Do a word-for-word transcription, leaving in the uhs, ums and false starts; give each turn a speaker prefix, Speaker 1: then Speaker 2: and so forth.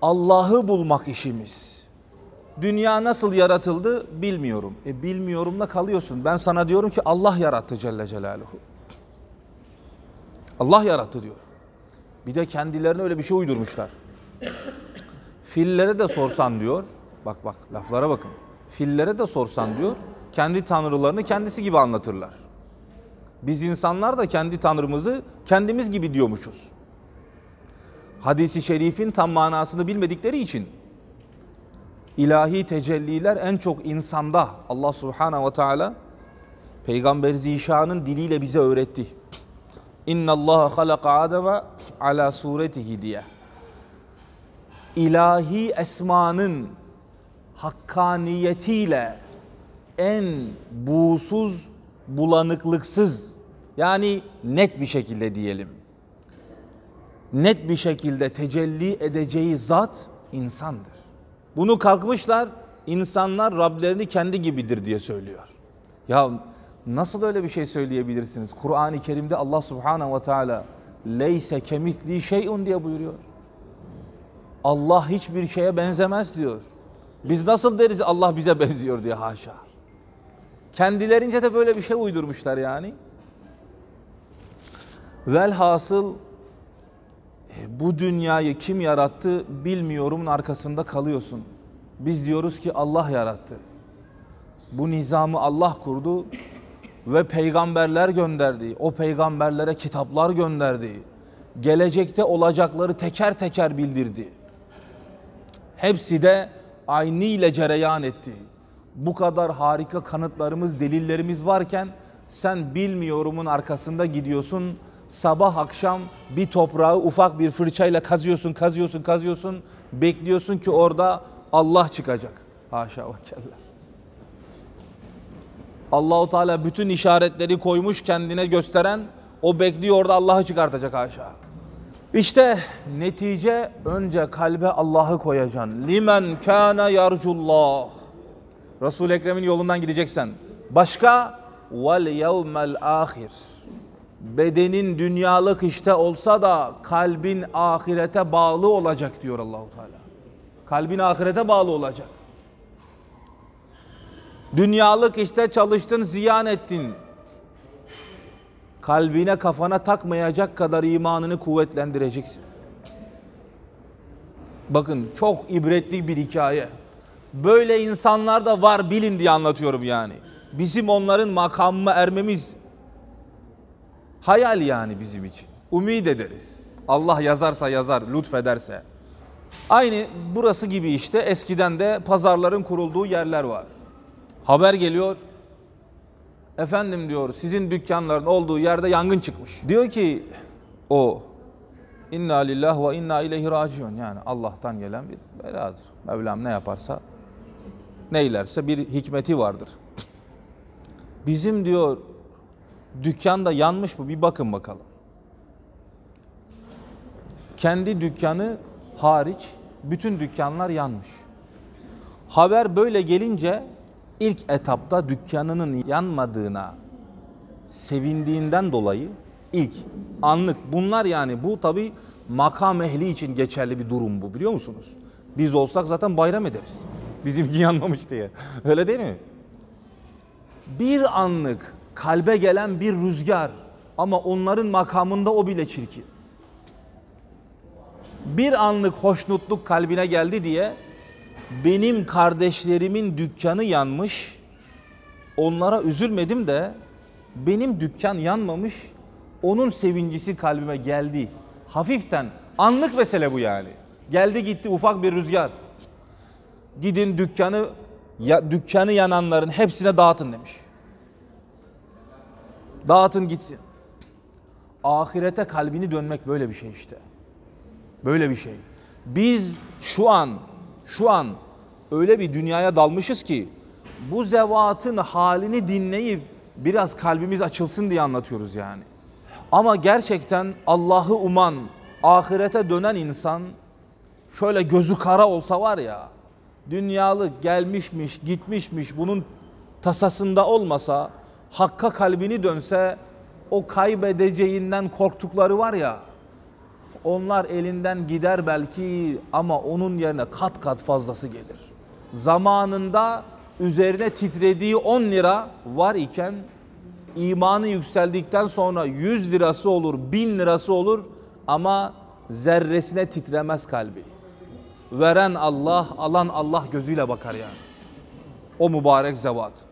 Speaker 1: Allah'ı bulmak işimiz. Dünya nasıl yaratıldı bilmiyorum. E bilmiyorumla kalıyorsun. Ben sana diyorum ki Allah yarattı Celle Celaluhu. Allah yarattı diyor. Bir de kendilerine öyle bir şey uydurmuşlar. Fillere de sorsan diyor. Bak bak laflara bakın. Fillere de sorsan diyor. Kendi tanrılarını kendisi gibi anlatırlar. Biz insanlar da kendi tanrımızı kendimiz gibi diyormuşuz. Hadis-i şerifin tam manasını bilmedikleri için ilahi tecelliler en çok insanda. Allah Subhanahu ve Teala Peygamber Zişan'ın diliyle bize öğretti. İnna Allah halaka Adem'e ala suretihi diye. İlahi esmanın hakkaniyetiyle en buğsuz, bulanıklıksız, yani net bir şekilde diyelim, net bir şekilde tecelli edeceği zat insandır. Bunu kalkmışlar, insanlar Rablerini kendi gibidir diye söylüyor. Ya nasıl öyle bir şey söyleyebilirsiniz? Kur'an-ı Kerim'de Allah Subhanahu ve Teala leyse kemitli şeyun diye buyuruyor. Allah hiçbir şeye benzemez diyor. Biz nasıl deriz Allah bize benziyor diye, haşa. Kendilerince de böyle bir şey uydurmuşlar yani. Velhasıl bu dünyayı kim yarattı bilmiyorumun arkasında kalıyorsun. Biz diyoruz ki Allah yarattı. Bu nizamı Allah kurdu ve peygamberler gönderdi. O peygamberlere kitaplar gönderdi. Gelecekte olacakları teker teker bildirdi. Hepsi de aynı ile cereyan etti. Bu kadar harika kanıtlarımız, delillerimiz varken sen bilmiyorumun arkasında gidiyorsun. Sabah akşam bir toprağı ufak bir fırçayla kazıyorsun, kazıyorsun, kazıyorsun. Bekliyorsun ki orada Allah çıkacak. Haşa ve kella. Allah-u Teala bütün işaretleri koymuş kendine gösteren, o bekliyor orada Allah'ı çıkartacak, haşa. İşte netice, önce kalbe Allah'ı koyacaksın. Limen kana yarcullah. Resul-i Ekrem'in yolundan gideceksen. Başka vel yevmel ahir. Bedenin dünyalık işte olsa da kalbin ahirete bağlı olacak diyor Allah-u Teala. Kalbin ahirete bağlı olacak. Dünyalık işte çalıştın, ziyan ettin. Kalbine, kafana takmayacak kadar imanını kuvvetlendireceksin. Bakın çok ibretli bir hikaye. Böyle insanlar da var, bilin diye anlatıyorum yani. Bizim onların makamına ermemiz hayal yani bizim için. Umid ederiz. Allah yazarsa yazar, lütfederse. Aynı burası gibi işte, eskiden de pazarların kurulduğu yerler var. Haber geliyor. Efendim diyor, sizin dükkanların olduğu yerde yangın çıkmış. Diyor ki o, inna lillahi ve inna ileyhi raciun, yani Allah'tan gelen bir beladır. Mevlam ne yaparsa, neylerse bir hikmeti vardır. Bizim diyor dükkanda yanmış mı, bir bakın bakalım. Kendi dükkanı hariç bütün dükkanlar yanmış. Haber böyle gelince ilk etapta dükkanının yanmadığına sevindiğinden dolayı ilk anlık, bunlar yani bu tabi makam ehli için geçerli bir durum bu, biliyor musunuz? Biz olsak zaten bayram ederiz. Bizimki yanmamış diye. Öyle değil mi? Bir anlık kalbe gelen bir rüzgar, ama onların makamında o bile çirkin. Bir anlık hoşnutluk kalbine geldi diye benim kardeşlerimin dükkanı yanmış, onlara üzülmedim de benim dükkan yanmamış, onun sevincisi kalbime geldi. Hafiften, anlık mesele bu yani. Geldi gitti ufak bir rüzgar. Gidin dükkanı ya, dükkanı yananların hepsine dağıtın demiş. Dağıtın gitsin. Ahirete kalbini dönmek böyle bir şey işte. Böyle bir şey. Biz şu an şu an öyle bir dünyaya dalmışız ki bu zevatın halini dinleyip biraz kalbimiz açılsın diye anlatıyoruz yani. Ama gerçekten Allah'ı uman, ahirete dönen insan şöyle gözü kara olsa var ya, dünyalık gelmişmiş, gitmişmiş, bunun tasasında olmasa, Hakk'a kalbini dönse, o kaybedeceğinden korktukları var ya, Onlar elinden gider belki ama onun yerine kat kat fazlası gelir. Zamanında üzerine titrediği on lira var iken imanı yükseldikten sonra yüz lirası olur, bin lirası olur ama zerresine titremez kalbi. Veren Allah, alan Allah gözüyle bakar yani. O mübarek zevat.